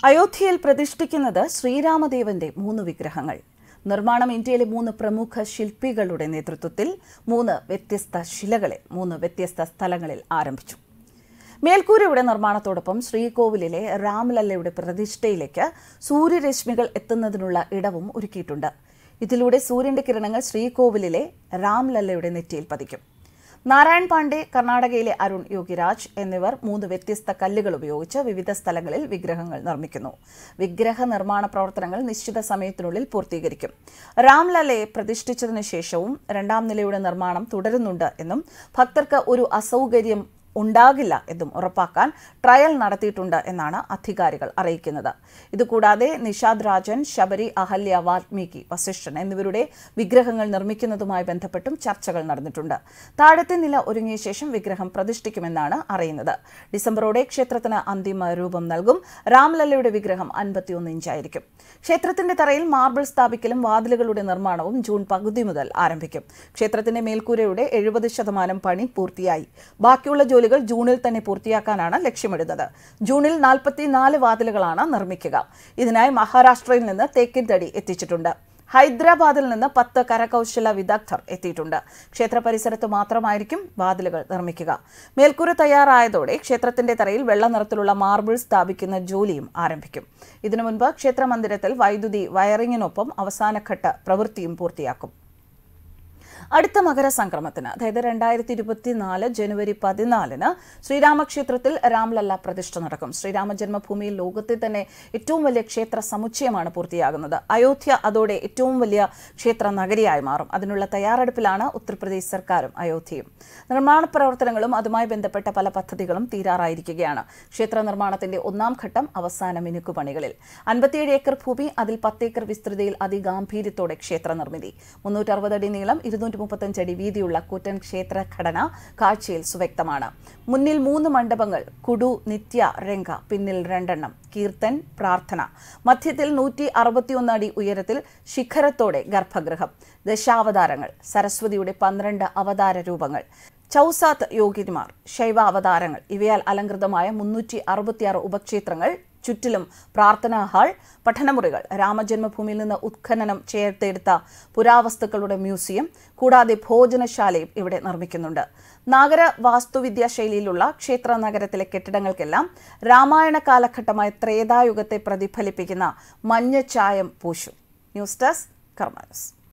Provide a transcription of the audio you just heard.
അയോധ്യയിൽ പ്രതിഷ്ഠിക്കുന്നത് ശ്രീരാമദേവന്റെ 3 വിഗ്രഹങ്ങൾ. നിർമ്മാണം ഇന്ത്യയിലെ 3 പ്രമുഖ ശില്പികളുടെ നേതൃത്വത്തിൽ 3 വ്യത്യസ്ത ശിലകളെ 3 വ്യത്യസ്ത സ്ഥലങ്ങളിൽ ആരംഭിച്ചു. മേൽക്കൂരയുടെ നിർമ്മാണത്തോടൊപ്പം ശ്രീകോവിലിലെ രാംലല്ലയുടെ പ്രതിഷ്ഠയിലേക്ക് സൂര്യരശ്മികൾ എത്തുന്നതിനുള്ള ഇടവും ഒരുക്കിയിട്ടുണ്ട്. ഇതിലൂടെ സൂര്യന്റെ കിരണങ്ങൾ ശ്രീകോവിലിലെ രാംലല്ലയുടെ നെറ്റിയിൽ പതിക്കും. നാരായൺ പാണ്ഡെ, കർണാടകയിലെ അരുൺ യോഗിരാജ് എന്നിവർ 3 വ്യത്യസ്ത കല്ലുകൾ ഉപയോഗിച്ച് വിവിധ സ്ഥലങ്ങളിൽ വിഗ്രഹങ്ങൾ നിർമ്മിക്കുന്നു. വിഗ്രഹ നിർമ്മാണ പ്രവർത്തനങ്ങൾ നിശ്ചിത സമയത്തിനുള്ളിൽ പൂർത്തീകരിക്കും. രാംലല്ലയെ പ്രതിഷ്ഠിച്ചതിനു ശേഷവും 2ാം നിലയുടെ നിർമ്മാണം തുടരുന്നുണ്ട് എന്നും ഭക്തർക്ക് ഒരു അസൗകര്യം ഉണ്ടാകില്ല എന്നും ഉറപ്പാക്കാൻ ട്രയൽ നടത്തിയിട്ടുണ്ട് എന്നാണ് അധികാരികൾ അറിയിക്കുന്നത്. ഇതുകൂടാതെ നിഷാദ് രാജൻ, ശബരി, അഹല്യ, വാൽമീകി, വസിഷ്ഠൻ എന്നിവരുടെ വിഗ്രഹങ്ങൾ നിർമ്മിക്കുന്നതുമായി ബന്ധപ്പെട്ടും ചർച്ചകൾ നടന്നിട്ടുണ്ട്. താഴത്തെ നില ഒരുങ്ങിയ ശേഷം വിഗ്രഹം പ്രതിഷ്ഠിക്കുമെന്നാണ് അറിയുന്നത്. ഡിസംബറോടെ ക്ഷേത്രത്തിന് അന്തിമ രൂപം നൽകും. രാംലല്ലയുടെ വിഗ്രഹം 51 ഇഞ്ചായിരിക്കും. ക്ഷേത്രത്തിന്റെ തറയിൽ മാർബിൾ സ്ഥാപിക്കലും വാതിലുകളുടെ നിർമ്മാണവും ജൂൺ പകുതി മുതൽ ആരംഭിക്കും. ക്ഷേത്രത്തിന്റെ മേൽക്കൂരയുടെ 70% പണി പൂർത്തിയായി. ബാക്കിയുള്ള ജൂണിൽ തന്നെ പൂർത്തിയാക്കാനാണ് ലക്ഷ്യമിടുന്നത്. ജൂണിൽ 44 വാതിലുകളാണ് നിർമ്മിക്കുക. ഇതിനായി മഹാരാഷ്ട്രയിൽ നിന്ന് തേക്കിൻ തടി എത്തിച്ചിട്ടുണ്ട്. ഹൈദരാബാദിൽ നിന്ന് 10 കരകൗശല വിദഗ്ധർ എത്തിയിട്ടുണ്ട്. ക്ഷേത്ര പരിസരത്ത് മാത്രമായിരിക്കും വാതിലുകൾ നിർമ്മിക്കുക. മേൽക്കൂര തയ്യാറായതോടെ ക്ഷേത്രത്തിന്റെ തറയിൽ വെള്ള നിറത്തിലുള്ള മാർബിൾ സ്ഥാപിക്കുന്ന ജോലിയും ആരംഭിക്കും. ഇതിനു മുൻപ് ക്ഷേത്രമന്ദിരത്തിൽ വൈദ്യുതി വയറിങ്ങിനൊപ്പം അവസാനഘട്ട പ്രവൃത്തിയും പൂർത്തിയാക്കും. അടുത്ത മകരസംക്രമത്തിന്, അതായത് 2024 ജനുവരി 14 ശ്രീരാമക്ഷേത്രത്തിൽ രാംലല്ല പ്രതിഷ്ഠ നടക്കും. ശ്രീരാമ ജന്മഭൂമിയിൽ ലോകത്തെ തന്നെ ഏറ്റവും വലിയ ക്ഷേത്ര സമുച്ചയമാണ് പൂർത്തിയാകുന്നത്. അയോധ്യ അതോടെ ഏറ്റവും വലിയ ക്ഷേത്ര നഗരിയായി മാറും. അതിനുള്ള തയ്യാറെടുപ്പിലാണ് ഉത്തർപ്രദേശ് സർക്കാരും അയോധ്യയും. നിർമ്മാണ പ്രവർത്തനങ്ങളും അതുമായി ബന്ധപ്പെട്ട പല പദ്ധതികളും തീരാറായിരിക്കുകയാണ്. ക്ഷേത്ര നിർമ്മാണത്തിന്റെ 1ാം ഘട്ടം അവസാന മിനുക്കുപണികളിൽ. 57 ഏക്കർ ഭൂമി, അതിൽ 10 ഏക്കർ വിസ്തൃതിയിൽ അതിഗാംഭീര്യത്തോടെ ക്ഷേത്ര നിർമ്മിതി. 360 അടി നീളം, 235 അടി വീതിയുള്ള കൂറ്റൻ ക്ഷേത്ര ഘടന കാഴ്ചയിൽ സുവ്യക്തമാണ്. മുന്നിൽ 3 മണ്ഡപങ്ങൾ, കുടു, നിത്യ, രംഗ, പിന്നിൽ 2 കീർത്തൻ, പ്രാർത്ഥന. മധ്യത്തിൽ 161 അടി ഉയരത്തിൽ ശിഖരത്തോടെ ഗർഭഗൃഹം. ദശാവതാരങ്ങൾ, സരസ്വതിയുടെ 12 അവതാര രൂപങ്ങൾ, ചൗസാത്ത് യോഗിനിമാർ, ശൈവ അവതാരങ്ങൾ, ഇവയാൽ അലങ്കൃതമായ 366 ഉപക്ഷേത്രങ്ങൾ, ചുറ്റിലും പ്രാർത്ഥനാ ഹാൾ, പഠനമുറികൾ, രാമജന്മഭൂമിയിൽ നിന്ന് ഉത്ഖനനം ചെയ്തെടുത്ത പുരാവസ്തുക്കളുടെ മ്യൂസിയം, കൂടാതെ ഭോജനശാലയും ഇവിടെ നിർമ്മിക്കുന്നുണ്ട്. നാഗര വാസ്തുവിദ്യാ ശൈലിയിലുള്ള ക്ഷേത്ര നഗരത്തിലെ കെട്ടിടങ്ങൾക്കെല്ലാം രാമായണ കാലഘട്ടമായ ത്രേതായുഗത്തെ പ്രതിഫലിപ്പിക്കുന്ന മഞ്ഞച്ചായം പൂശും. News desk, Karma news.